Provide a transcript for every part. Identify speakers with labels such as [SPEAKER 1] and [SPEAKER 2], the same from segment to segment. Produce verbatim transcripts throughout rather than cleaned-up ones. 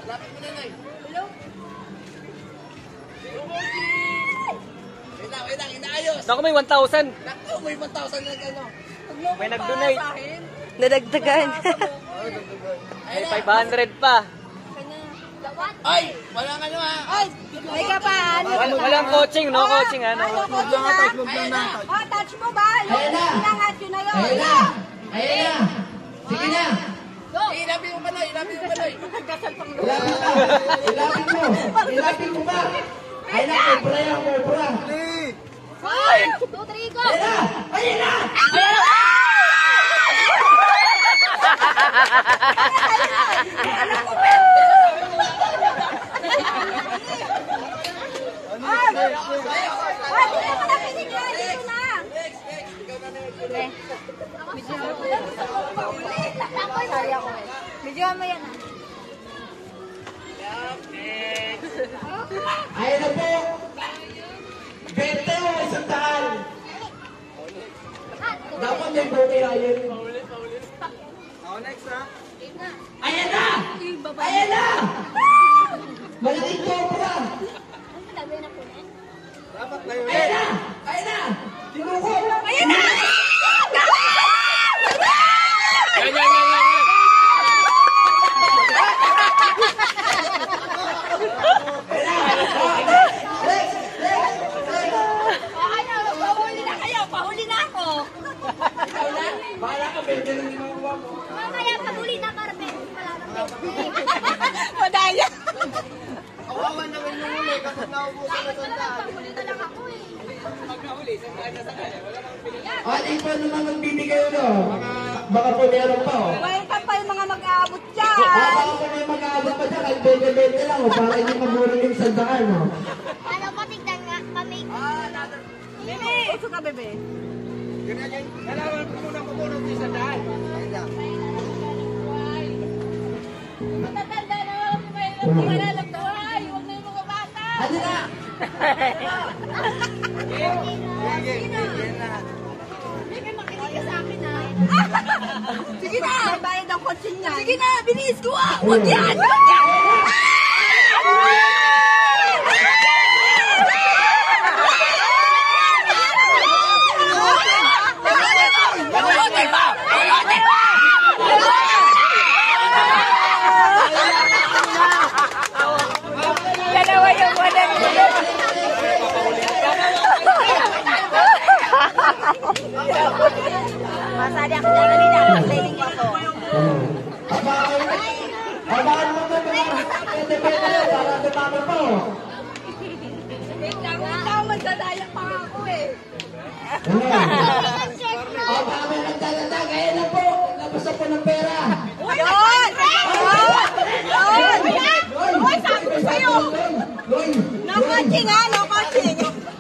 [SPEAKER 1] Lapit mo na, Nay. Hello? Wait lang, wait lang, inaayos.
[SPEAKER 2] Naku, may one thousand.
[SPEAKER 1] Naku, may one thousand na gano'n.
[SPEAKER 2] May nag-donate.
[SPEAKER 3] Nadagdagan.
[SPEAKER 2] May five hundred pa.
[SPEAKER 1] Ay, walang ano ha.
[SPEAKER 3] Ay, may ka pa. Ano
[SPEAKER 2] Wal walang coaching, no coaching, ano.
[SPEAKER 3] Ano coaching ha?
[SPEAKER 1] Ayun na.
[SPEAKER 3] Oh, touch mo ba?
[SPEAKER 1] Ayun na.
[SPEAKER 3] Inangat yun na yun.
[SPEAKER 1] Ayun na. Ayun na. Sige na. Ilapin mo pa, Noy. Ilapin mo pa, Noy. Ilapin mo. Ilapin mo ba? Ayun na, cobra yan, cobra.
[SPEAKER 3] One, two, three, go.
[SPEAKER 1] Ayun na. Ayun na.
[SPEAKER 3] Medyo mo yan ah.
[SPEAKER 1] Ayun na po. Bente o isang daan. Dapat may bukay ayun. Ako next ha. Ayan na! Ayan na! Malaking cobra! Dapat na yun. Ayan na! Ayan na! Tinuko! Ayan na!
[SPEAKER 2] Yan, yan, yan, yan.
[SPEAKER 3] Pahuli na kayo! Pahuli na ako!
[SPEAKER 1] Bahala ka, bente lang yung makuha mo.
[SPEAKER 3] Mamaya pahuli na karpe. Wala na madaya!
[SPEAKER 1] Awawa naman yung huli kapag naupo ka na sandaan.
[SPEAKER 3] Pahuli na lang ako eh.
[SPEAKER 1] Ano pa naman magbibigay no? Baka, baka po meron pa oh.
[SPEAKER 3] Welcome pa yung mga mag-aabot dyan.
[SPEAKER 1] Ah, baka po may mag-aabot pa dyan. Kahit bente-bente lang oh. Para hindi magmura yung sandaan oh.
[SPEAKER 3] Ano pa tignan nga kami? Bebe! Uso ka, bebe.
[SPEAKER 1] Kailangan ko muna kumunod yung sandaan. Ayun lang.
[SPEAKER 3] Matatanda na wala mo kayo ng pangalalap ko. Ay, huwag na yung mga bata.
[SPEAKER 1] Ano na?
[SPEAKER 3] Bebe, makinig ka sa akin ha. Sige na! May bayad ang kotse niya. Sige na, bilis ko ah! Huwag yan! Huwag yan! Dalawa yung walang masali ako na kanina. Pagdating ko ako.
[SPEAKER 1] Abaan mo na mga bente-bente para dumami po.
[SPEAKER 3] Wait lang, wait lang. Magdadaya pa ako eh.
[SPEAKER 1] Ang kami nagdalata, kaya na po. Labas na po ng pera.
[SPEAKER 3] Yun! Yun! Yun! Uy, sabi ko sa'yo!
[SPEAKER 1] Loy!
[SPEAKER 3] No coaching ha, no coaching!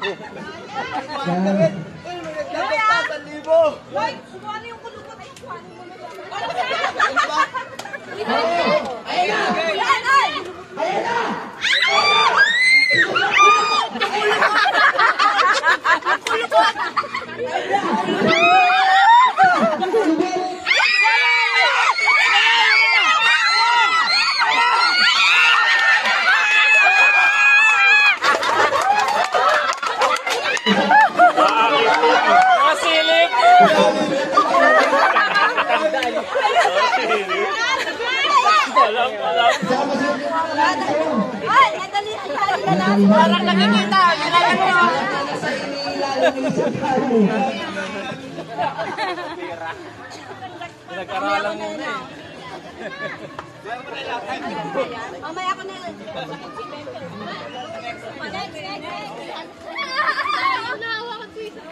[SPEAKER 3] Loy ha! Loy, kuha na yung kulungan. Ay, kuha na yung kulungan.
[SPEAKER 1] Ayan na!
[SPEAKER 3] Yan, ay!
[SPEAKER 1] Ayan na!
[SPEAKER 2] Masilip! Alam, alam.
[SPEAKER 3] Ay, nadali ang tali na lang. Parang nakikita. Kailangan mo.
[SPEAKER 1] Nasa inilalim ng isang tao.
[SPEAKER 2] Nagkaralang muna eh.
[SPEAKER 3] Mamaya ko na yun. Next, next, next. Naawa ko sa isa.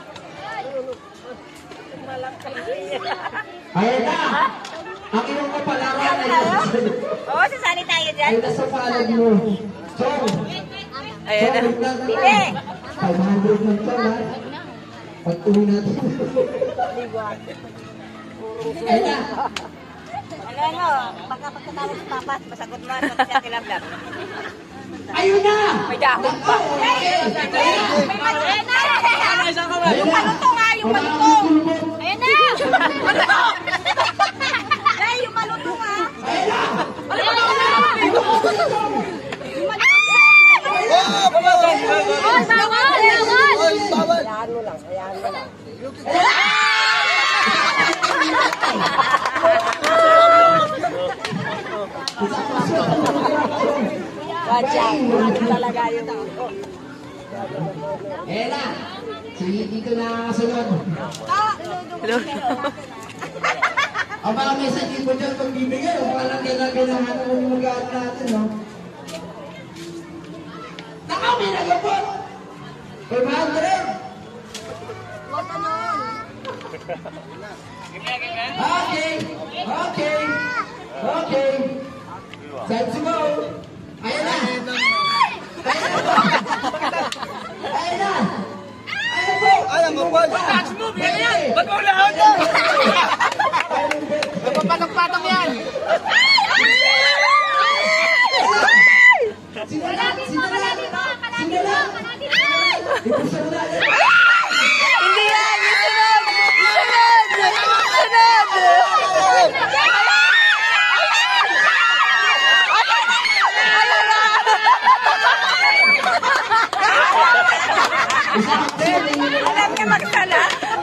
[SPEAKER 1] Ayan na! Ang iyong kapalaran ay
[SPEAKER 3] Oo, sasali tayo dyan.
[SPEAKER 1] ay nasa palad mo. Chong!
[SPEAKER 3] Ayan na. Bebe!
[SPEAKER 1] five hundred lang to ha. Pag-uwi natin. Ayan na!
[SPEAKER 3] Ano, ano? Pagka pagkatapos sa papas, masagot mo at siya kilablab.
[SPEAKER 1] Ayun na!
[SPEAKER 2] May dahon pa.
[SPEAKER 3] May malutong na! Yung malutong nga, yung malutong! Ayan na! Malutong! Ay, yung malutong nga!
[SPEAKER 1] Ayun na!
[SPEAKER 3] Malutong na! Watch out. Ano talaga yun?
[SPEAKER 1] Eh na. Sige, dito na sunod. O baka may sakit mo dyan kung bibigay. O parang kailangan na yung mag-aaral natin, no? Nakaw, may nagapot! five hundred!
[SPEAKER 3] Huwag ganun.
[SPEAKER 1] Okay! Okay! Okay! Time to go! Ayan na! Ayan na! Ayan na! Ayan po!
[SPEAKER 4] Ayan mo po.
[SPEAKER 2] Touch move, yan yan! Ba't mo lahat yan? Nagpapatok-patok yan!
[SPEAKER 1] Sinala! Sinala! Sinala! Ipusan mo na!
[SPEAKER 3] Hindi yan! Isunod! Isunod! Isunod! Alam niya magsala.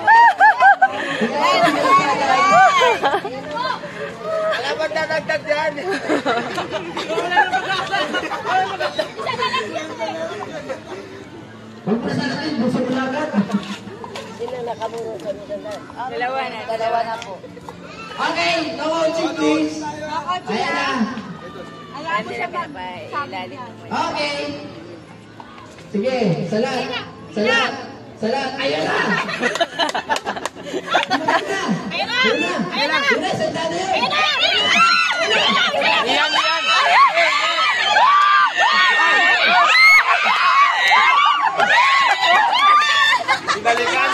[SPEAKER 4] Alam mo dadagdag dyan.
[SPEAKER 1] Huwag mo sa akin, gusto mo lang agad.
[SPEAKER 3] Dalawa na. Dalawa na po.
[SPEAKER 1] Okay, no coaching please. Ayan na.
[SPEAKER 3] Alam mo siya mag-ilalim.
[SPEAKER 1] Okay. Sige, salat. Salat. Salat. Ayan na. Ayan na. Ayan na. Ayan na. Ayan na. Sandali yun. Ayan na.
[SPEAKER 2] Yan, yan! Binalikan!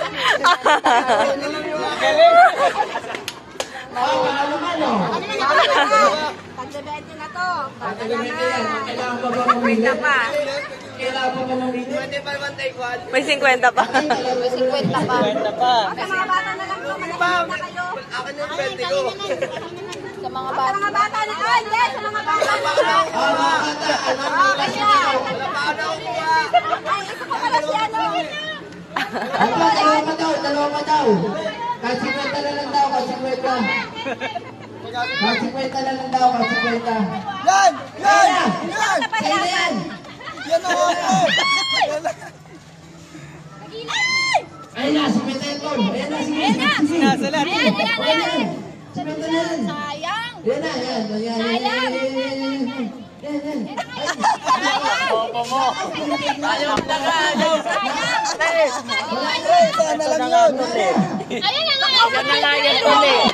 [SPEAKER 1] Oh, paano man, no?
[SPEAKER 3] Pagdebente na to.
[SPEAKER 1] Pagkagamit yan. Kailangan pa ba mamili?
[SPEAKER 3] pa.
[SPEAKER 1] Kailangan pa ba mamili?
[SPEAKER 4] Hindi pa naman take one.
[SPEAKER 3] May fifty pa.
[SPEAKER 1] Ay,
[SPEAKER 3] May fifty pa.
[SPEAKER 4] Kwenta pa.
[SPEAKER 3] Sa mga bata na lang to. Malapit na kayo.
[SPEAKER 4] Akin yung twenty ko.
[SPEAKER 3] Sa mga bata. Sa mga bata na. Ay, hindi. Sa mga bata.
[SPEAKER 1] Oh, mga kata. Alam mo ba siya?
[SPEAKER 4] Wala pa ano kuha.
[SPEAKER 3] Ay, isa pa pala si ano.
[SPEAKER 1] Aba, dalawa pa daw. Dalawa pa daw. Kasi kwenta na lang daw. Kasi kwenta. Kasi kwenta na lang daw. Kasi kwenta.
[SPEAKER 4] Yan! Yan! Yan!
[SPEAKER 1] Sa'yo na yan.
[SPEAKER 4] Yan ako ako!
[SPEAKER 1] Ayun na, si Kwenta yan, Tol. Ayun na, sige. Sige, sige.
[SPEAKER 4] Sinasalat.
[SPEAKER 1] Ayan, ayan, ayan. Si Kwenta na yan.
[SPEAKER 3] Sayang.
[SPEAKER 1] Ayan na, ayan. Ayan, ayan, ayan, ayan, ayan, ayan. Ayan, ayan.
[SPEAKER 2] Popo mo! Ayaw mo na ka!
[SPEAKER 4] Ito na lang yun.
[SPEAKER 3] Ayun na nga.
[SPEAKER 2] Yan na nga yan ulit!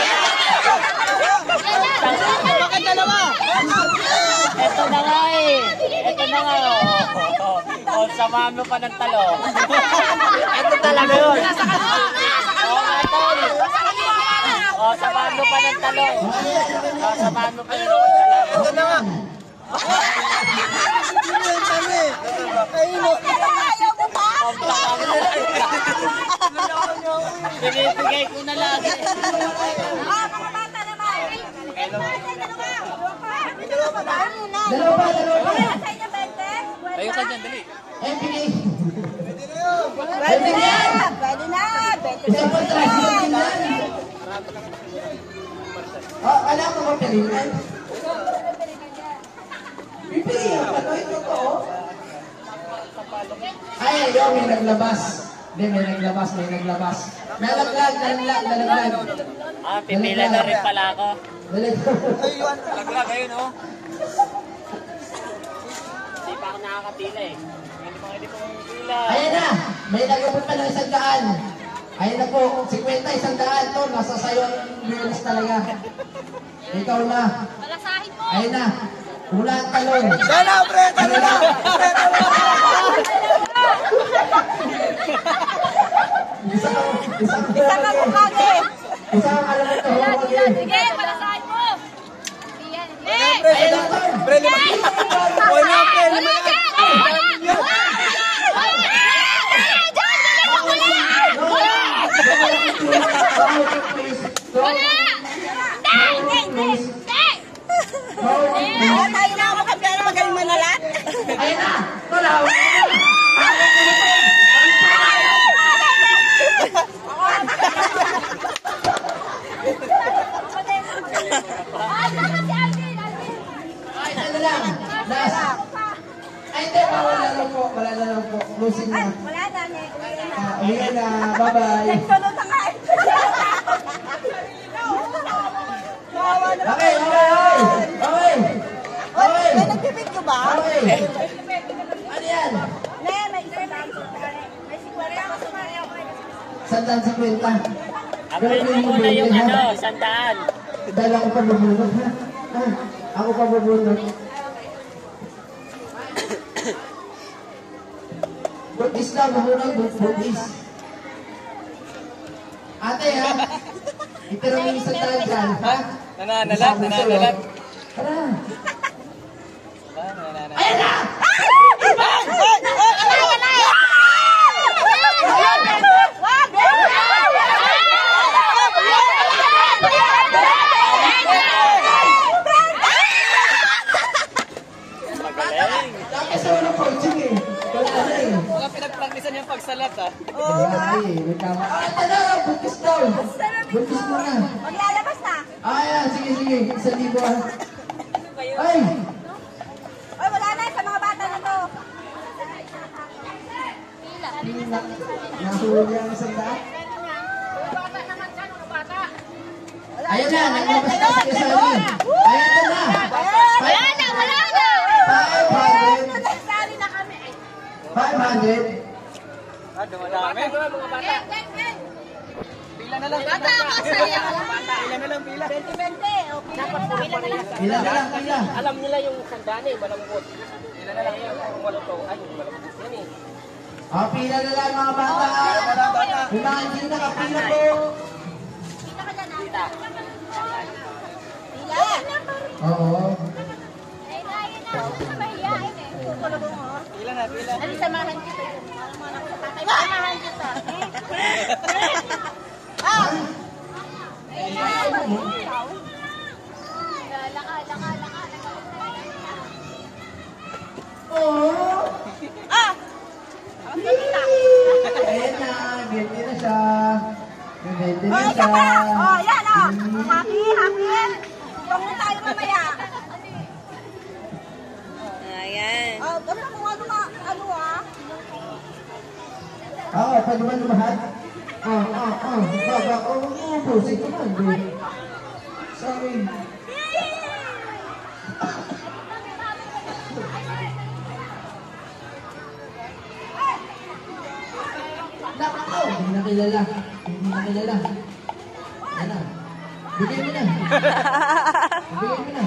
[SPEAKER 4] Bakit dalawa?
[SPEAKER 2] Ito na nga eh! Ito na nga oh! O, samahan mo pa ng talong! Ito talaga yun! Oo nga tol! O, samahan mo pa ng talong! O, samahan mo pa ng talong!
[SPEAKER 4] Ito na nga. Hindi yan kami. Kainot.
[SPEAKER 3] Ayaw ko pa.
[SPEAKER 2] Binibigay ko na lang eh!
[SPEAKER 3] Ah, mga bata naman. Dalawa. Dalawa pa ba?
[SPEAKER 1] Dalawa pa, dalawa pa.
[SPEAKER 3] Sa inyo, bente?
[SPEAKER 2] Tayo ka dyan, dali!
[SPEAKER 1] Eh, bigay.
[SPEAKER 3] Pwede na. Pwede na. Bente.
[SPEAKER 1] Isang kontrasyon din yan. Oh, alam mo ba pilihan? Pipili ang panoy ko to. Ay, ayaw, may naglabas. Hindi, may naglabas, may naglabas. Nalaglag, nalaglag, nalaglag.
[SPEAKER 2] Ah, pipila na rin pala ako!
[SPEAKER 1] Nalaglag.
[SPEAKER 4] Ayun.
[SPEAKER 2] Laglag, ayun oh! Hindi pa ako nakakapila eh! Hindi pa hindi ko pila!
[SPEAKER 1] Ayan na, may nagabot pa ng isang daan. Ayan na po, fifty, isang daan to. Nasa sayo ang bilis talaga. Ikaw na.
[SPEAKER 3] Malasahin mo.
[SPEAKER 1] Ayan na. Una ang talong.
[SPEAKER 4] Yan na, pre. Dalawa. Pre, dalawa.
[SPEAKER 1] Isang, isang,
[SPEAKER 3] Isa ka bukage.
[SPEAKER 1] isang alam mo ito.
[SPEAKER 3] Sige, malasahin mo. Yan.
[SPEAKER 4] Pre,
[SPEAKER 1] Ayan na, Tol.
[SPEAKER 4] pre, lima. O na, pre, lima yan.
[SPEAKER 3] Ayaw tayo na ako kapera magaling manalat.
[SPEAKER 1] Ayan na. Tulaw.
[SPEAKER 3] Si Alvin,
[SPEAKER 1] lang. Last. Ay, hindi. Wala na lang po. Wala na lang po. Closing na.
[SPEAKER 3] Wala na, Nek. Uwi na.
[SPEAKER 1] Ah, uwi na. Bye-bye.
[SPEAKER 3] Nagsunod na nga.
[SPEAKER 1] Okay, okay, okay. Okay. Okay.
[SPEAKER 3] May nagpipid ko ba?
[SPEAKER 1] Okay. Ano yan?
[SPEAKER 3] Ne, may isang daan. May sikwari ako sa mga.
[SPEAKER 1] Sandaan sa kwenta.
[SPEAKER 2] Abuin mo muna yung ano, sandaan.
[SPEAKER 1] Dahil ako pa bubunot, ha? Ah, ako pa bubunot. Buntis na, bubunot, buntis. Ate, ha? Itira mo yung sandaan dyan, ha?
[SPEAKER 4] Nananalag, nananalag.
[SPEAKER 1] Tara.
[SPEAKER 4] Nananalag.
[SPEAKER 1] Ayan na!
[SPEAKER 2] Magaling.
[SPEAKER 1] Tapos sa walang coaching eh. Wala na eh.
[SPEAKER 4] Mga pinagpraktisan yung pagsalat ah.
[SPEAKER 1] Wala eh. May tama. Ah, ito na! Buntis daw! Buntis mo na.
[SPEAKER 3] Maglalabas na.
[SPEAKER 1] Ah, yan. Sige, sige. Isang libo ah. Ay!
[SPEAKER 3] Oy, wala na sa mga bata na to.
[SPEAKER 1] Nahuli ang isang daan. Ayan na, naglabas na si Kesali. Ayan na na.
[SPEAKER 3] Wala na, wala na.
[SPEAKER 1] five hundred.
[SPEAKER 3] Nagsali na kami.
[SPEAKER 1] five hundred.
[SPEAKER 4] Ah, dumadami. Pila na lang.
[SPEAKER 3] Bata, kasali ako.
[SPEAKER 4] Pila na lang, pila.
[SPEAKER 3] twenty-twenty. Okay. Dapat pumila na lang.
[SPEAKER 1] Pila, pila, pila.
[SPEAKER 2] Alam nila yung sandaan eh, malambot. Pila na lang yun. Kung malambot, ay, malambot yan eh.
[SPEAKER 1] Ah, pila na lang mga bata. Yung mga hindi nakapila po.
[SPEAKER 3] Kita ka dyan, ah. Pila.
[SPEAKER 1] Oo.
[SPEAKER 3] Ay, na, yun na. Huwag ka mahihain eh. Kukulo mo, oh.
[SPEAKER 4] Pila na, pila.
[SPEAKER 3] Dali, samahan kita. Parang mga ako sa tatay. Samahan kita. Ah! Laka, laka, laka, laka.
[SPEAKER 1] Oo.
[SPEAKER 3] Ah! Ang kita.
[SPEAKER 1] Ayan na, ganti na siya. Ganti na
[SPEAKER 3] Oh, isa
[SPEAKER 1] siya.
[SPEAKER 3] pa! Oh, yan oh! Happy, happy! Huwag na tayo mamaya.
[SPEAKER 5] Ayan.
[SPEAKER 3] Oh, basta kung ano na, ano ah.
[SPEAKER 1] Oo, pwede ba lumahat? Ah, ah, ah. Baba, oh, oh, busik naman. dude. Sorry. Nako, hindi na kilala. Hindi na kilala. Yan na. Bigay mo na. Bigay mo na.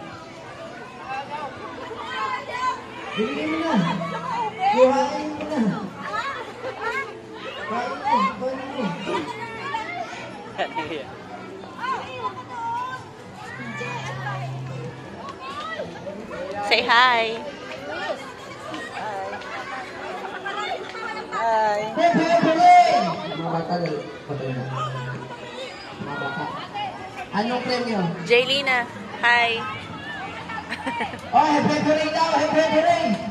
[SPEAKER 1] Bigay mo na. Buhain mo na. Buhain mo. Buhain mo.
[SPEAKER 5] Say hi.
[SPEAKER 4] Hi.
[SPEAKER 1] Pepe, Pepe! Mga bata, patay na. Mga bata. Anong premyo?
[SPEAKER 5] Jaylina. Hi.
[SPEAKER 1] Oh, Pepe Ray daw! Pepe Ray!